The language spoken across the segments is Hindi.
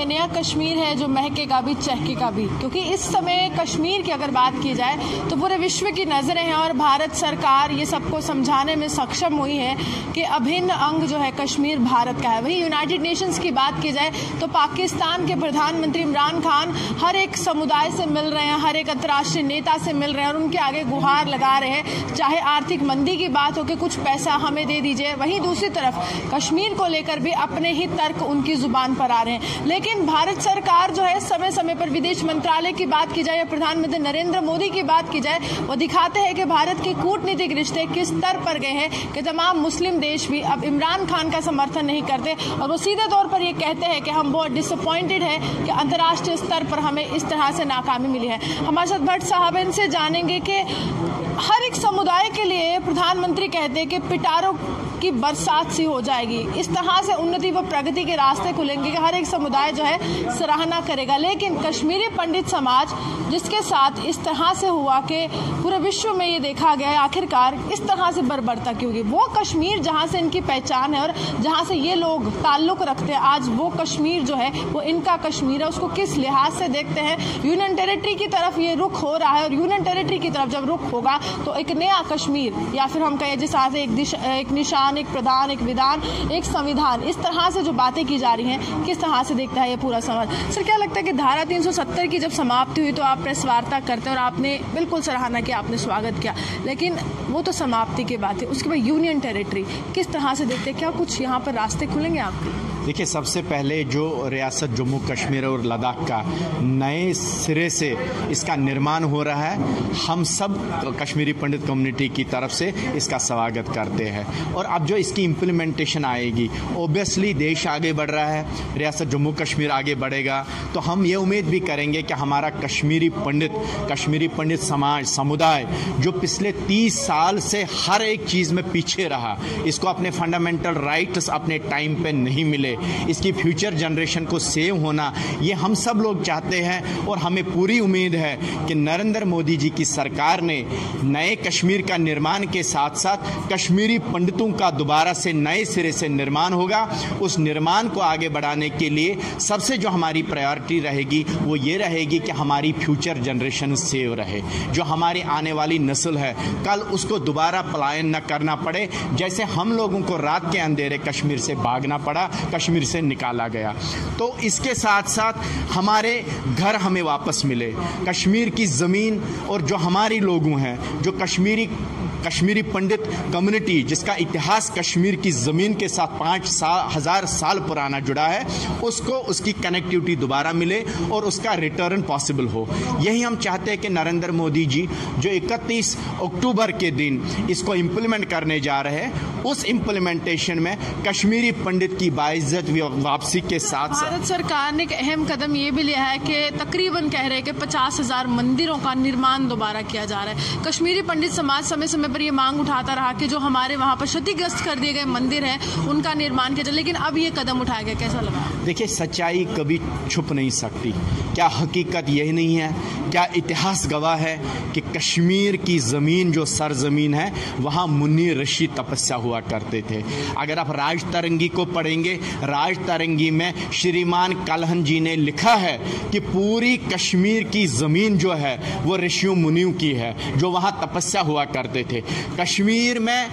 ये नया कश्मीर है जो महकेगा भी चहकेगा भी, क्योंकि इस समय कश्मीर की अगर बात की जाए तो पूरे विश्व की नज़रें हैं और भारत सरकार ये सबको समझाने में सक्षम हुई है कि अभिन्न अंग जो है कश्मीर भारत का है। वहीं यूनाइटेड नेशंस की बात की जाए तो पाकिस्तान के प्रधानमंत्री इमरान खान हर एक समुदाय से मिल रहे हैं, हर एक अंतर्राष्ट्रीय नेता से मिल रहे हैं और उनके आगे गुहार लगा रहे हैं, चाहे आर्थिक मंदी की बात हो कि कुछ पैसा हमें दे दीजिए। वहीं दूसरी तरफ कश्मीर को लेकर भी अपने ही तर्क उनकी जुबान पर आ रहे हैं। लेकिन भारत सरकार जो है समय समय पर विदेश मंत्रालय की बात की जाए या प्रधानमंत्री नरेंद्र मोदी की बात की जाए, वो दिखाते हैं कि भारत के कूटनीतिक रिश्ते किस स्तर पर गए हैं कि तमाम मुस्लिम देश भी अब इमरान खान का समर्थन नहीं करते और वो सीधे तौर पर ये कहते हैं कि हम बहुत डिसअपॉइंटेड हैं कि अंतर्राष्ट्रीय स्तर पर हमें इस तरह से नाकामी मिली है। हमारे साथ भट्ट साहब, इनसे जानेंगे कि हर एक समुदाय के लिए प्रधानमंत्री कहते हैं कि पिटारों की बरसात सी हो जाएगी, इस तरह से उन्नति व प्रगति के रास्ते खुलेंगे कि हर एक समुदाय जो है सराहना करेगा। लेकिन कश्मीरी पंडित समाज जिसके साथ इस तरह से हुआ कि पूरे विश्व में ये देखा गया आखिरकार इस तरह से बर्बरता क्यों होगी, वो कश्मीर जहाँ से इनकी पहचान है और जहाँ से ये लोग ताल्लुक रखते हैं, आज वो कश्मीर जो है वो इनका कश्मीर है, उसको किस लिहाज से देखते हैं। यूनियन टेरिटरी की तरफ ये रुख हो रहा है और यूनियन टेरिटरी की तरफ जब रुख होगा तो एक नया कश्मीर या फिर हम कहें जिस तरह से एक निशान, एक प्रधान, एक विधान, एक संविधान, इस तरह से जो बातें की जा रही हैं, किस तरह से देखता है ये पूरा समाज। सर, क्या लगता है कि धारा 370 की जब समाप्ति हुई तो आप प्रेस वार्ता करते हैं और आपने बिल्कुल सराहना किया, आपने स्वागत किया, लेकिन वो तो समाप्ति की बात है, उसके बाद यूनियन टेरिटरी किस तरह से देखते हैं, क्या कुछ यहाँ पर रास्ते खुलेंगे आपके? देखिए, सबसे पहले जो रियासत जम्मू कश्मीर और लद्दाख का नए सिरे से इसका निर्माण हो रहा है, हम सब कश्मीरी पंडित कम्युनिटी की तरफ से इसका स्वागत करते हैं। और अब जो इसकी इम्प्लीमेंटेशन आएगी, ओबियसली देश आगे बढ़ रहा है, रियासत जम्मू कश्मीर आगे बढ़ेगा, तो हम ये उम्मीद भी करेंगे कि हमारा कश्मीरी पंडित समाज, समुदाय जो पिछले 30 साल से हर एक चीज़ में पीछे रहा, इसको अपने फंडामेंटल राइट्स अपने टाइम पे नहीं मिले, इसकी फ्यूचर जनरेशन को सेव होना, ये हम सब लोग चाहते हैं। और हमें पूरी उम्मीद है कि नरेंद्र मोदी जी की सरकार ने नए कश्मीर का निर्माण के साथ साथ कश्मीरी पंडितों का दोबारा से नए सिरे से निर्माण होगा। उस निर्माण को आगे बढ़ाने के लिए सबसे जो हमारी प्रायोरिटी रहेगी वो ये रहेगी कि हमारी फ्यूचर जनरेशन सेव रहे, जो हमारी आने वाली नस्ल है कल उसको दोबारा पलायन न करना पड़े, जैसे हम लोगों को रात के अंधेरे कश्मीर से भागना पड़ा, कश्मीर से निकाला गया। तो इसके साथ साथ हमारे घर हमें वापस मिले, कश्मीर की ज़मीन, और जो हमारी लोगों हैं, जो कश्मीरी पंडित कम्युनिटी जिसका इतिहास कश्मीर की ज़मीन के साथ 5,000 साल पुराना जुड़ा है, उसको उसकी कनेक्टिविटी दोबारा मिले और उसका रिटर्न पॉसिबल हो। यही हम चाहते हैं कि नरेंद्र मोदी जी जो 31 अक्टूबर के दिन इसको इम्प्लीमेंट करने जा रहे हैं, उस इम्प्लीमेंटेशन में कश्मीरी पंडित की बाइज्जत वापसी के साथ भारत सरकार ने एक अहम कदम ये भी लिया है कि तकरीबन कह रहे हैं कि 50,000 मंदिरों का निर्माण दोबारा किया जा रहा है। कश्मीरी पंडित समाज समय समय पर ये मांग उठाता रहा कि जो हमारे वहाँ पर क्षतिग्रस्त कर दिए गए मंदिर हैं उनका निर्माण किया जाए, लेकिन अब ये कदम उठाया गया, कैसा लगा? देखिए, सच्चाई कभी छुप नहीं सकती। क्या हकीकत यही नहीं है? क्या इतिहास गवाह है कि कश्मीर की ज़मीन जो सरजमीन है वहाँ मुन्नी ऋषि तपस्या हुआ करते थे। अगर आप राज तरंगी को पढ़ेंगे, राज तरंगी में श्रीमान कलहन जी ने लिखा है कि पूरी कश्मीर की ज़मीन जो है वो ऋषियों मुनियों की है, जो वहाँ तपस्या हुआ करते थे। कश्मीर में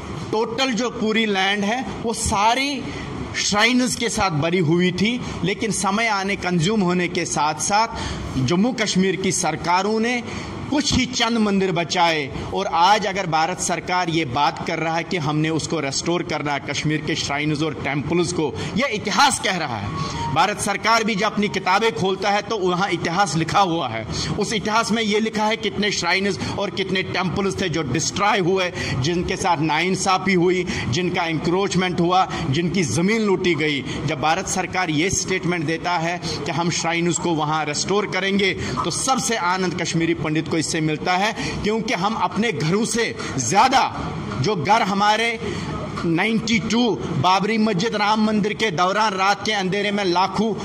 टोटल जो पूरी लैंड है वो सारी श्राइन्स के साथ भरी हुई थी, लेकिन समय आने कंज्यूम होने के साथ साथ जम्मू कश्मीर की सरकारों ने कुछ ही चंद मंदिर बचाए। और आज अगर भारत सरकार ये बात कर रहा है कि हमने उसको रेस्टोर करना है, कश्मीर के श्राइन्स और टेम्पल्स को, यह इतिहास कह रहा है। भारत सरकार भी जब अपनी किताबें खोलता है तो वहाँ इतिहास लिखा हुआ है। उस इतिहास में ये लिखा है कितने श्राइन्स और कितने टेम्पल्स थे जो डिस्ट्रॉय हुए, जिनके साथ नाइंसाफ़ी हुई, जिनका इंक्रोचमेंट हुआ, जिनकी ज़मीन लूटी गई। जब भारत सरकार ये स्टेटमेंट देता है कि हम श्राइन्स को वहाँ रेस्टोर करेंगे, तो सबसे आनंद कश्मीरी पंडित को इससे मिलता है, क्योंकि हम अपने घरों से ज़्यादा जो घर हमारे 92 बाबरी मस्जिद, राम मंदिर के दौरान रात के अंधेरे में लाखों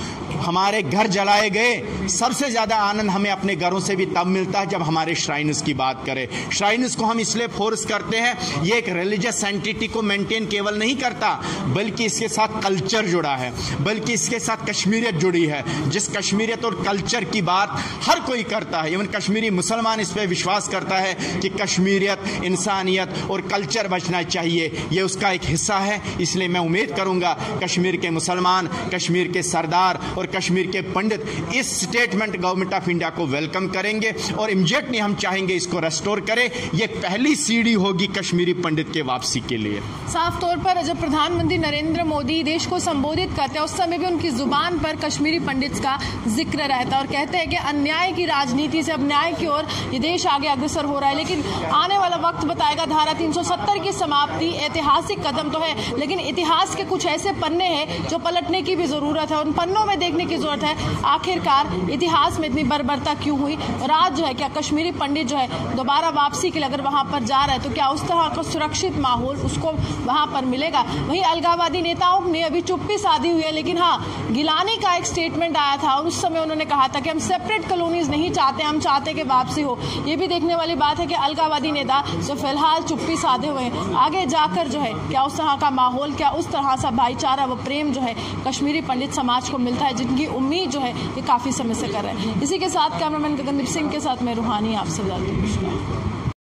हमारे घर जलाए गए, सबसे ज़्यादा आनंद हमें अपने घरों से भी तब मिलता है जब हमारे श्राइन्स की बात करें। श्राइन्स को हम इसलिए फोर्स करते हैं, ये एक रिलीजियस एंटिटी को मेंटेन केवल नहीं करता, बल्कि इसके साथ कल्चर जुड़ा है, बल्कि इसके साथ कश्मीरियत जुड़ी है। जिस कश्मीरियत और कल्चर की बात हर कोई करता है, इवन कश्मीरी मुसलमान इस पर विश्वास करता है कि कश्मीरियत, इंसानियत और कल्चर बचना चाहिए, ये उसका एक हिस्सा है। इसलिए मैं उम्मीद करूंगा कश्मीर के मुसलमान, कश्मीर के सरदार और कश्मीर के पंडित इस स्टेटमेंट गवर्नमेंट ऑफ इंडिया को वेलकम करेंगे और इमीडिएटली हम चाहेंगे इसको रेस्टोर करें। ये पहली सीढ़ी होगी कश्मीरी पंडित के वापसी के लिए। साफ तौर पर जब प्रधानमंत्री नरेंद्र मोदी देश को संबोधित करते हैं उस समय भी उनकी जुबान पर कश्मीरी पंडित्स का जिक्र रहता है और कहते हैं कि अन्याय की राजनीति से अब न्याय की ओर ये देश आगे अग्रसर हो रहा है। लेकिन आने वाला वक्त बताएगा। धारा 370 की समाप्ति ऐतिहासिक कदम तो है, लेकिन इतिहास के कुछ ऐसे पन्ने हैं जो पलटने की भी जरूरत है। उन पन्नों में देखने की जरूरत है आखिरकार इतिहास में इतनी बर्बरता क्यों हुई और आज जो है क्या कश्मीरी पंडित जो है दोबारा वापसी के लिए अगर वहां पर जा रहा है तो क्या उस तरह का सुरक्षित माहौल उसको वहां पर मिलेगा। वहीं अलगाववादी नेताओं ने अभी चुप्पी साधी हुई है, लेकिन हाँ, गिलानी का एक स्टेटमेंट आया था और उस समय उन्होंने कहा था कि हम सेपरेट कॉलोनीज नहीं चाहते, हम चाहते कि वापसी हो। ये भी देखने वाली बात है कि अलगाववादी नेता जो फिलहाल चुप्पी साधे हुए हैं, आगे जाकर जो है क्या उस तरह का माहौल, क्या उस तरह सा भाईचारा व प्रेम जो है कश्मीरी पंडित समाज को मिलता है, जिनकी उम्मीद जो है ये काफी समय से कर रहे हैं। इसी के साथ कैमरामैन गगनदीप सिंह के साथ मैं रूहानी आपसे जाती हूँ।